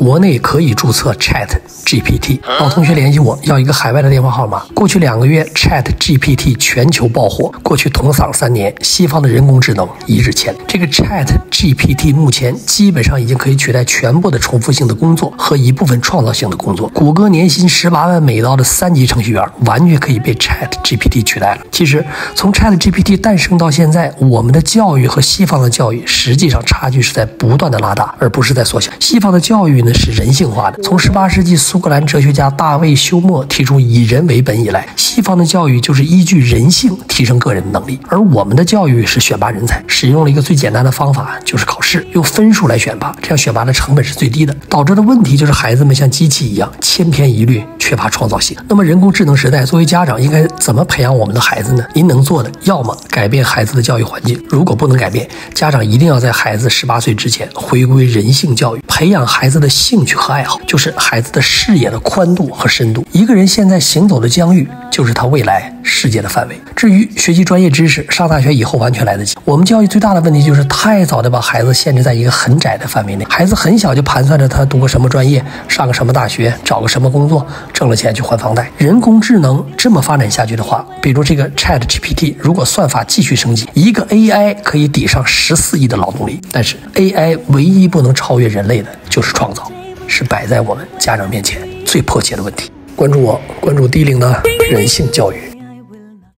国内可以注册 ChatGPT。老同学联系我要一个海外的电话号码。过去2个月 ChatGPT 全球爆火，过去同嗓3年，西方的人工智能一日千里。这个 ChatGPT 目前基本上已经可以取代全部的重复性的工作和一部分创造性的工作。谷歌年薪18万美刀的3级程序员完全可以被 ChatGPT 取代了。其实从 ChatGPT 诞生到现在，我们的教育和西方的教育实际上差距是在不断的拉大，而不是在缩小。西方的教育呢是人性化的，从18世纪苏格兰哲学家大卫休谟提出以人为本以来，西方的教育就是依据人性提升个人的能力，而我们的教育是选拔人才，使用了一个最简单的方法，就是考试，用分数来选拔，这样选拔的成本是最低的，导致的问题就是孩子们像机器一样千篇一律，缺乏创造性。那么人工智能时代，作为家长应该怎么培养我们的孩子呢？您能做的，要么改变孩子的教育环境，如果不能改变，家长一定要在孩子18岁之前回归人性教育，培养孩子的兴趣和爱好，就是孩子的视野的宽度和深度。一个人现在行走的疆域，就是他未来世界的范围。至于学习专业知识，上大学以后完全来得及。我们教育最大的问题就是太早的把孩子限制在一个很窄的范围内，孩子很小就盘算着他读个什么专业，上个什么大学，找个什么工作，挣了钱去还房贷。人工智能这么发展下去的话，比如这个 ChatGPT， 如果算法继续升级，一个 AI 可以抵上14亿的劳动力。但是 AI 唯一不能超越人类的就是创造，是摆在我们家长面前最迫切的问题。关注我，关注低龄的人性教育。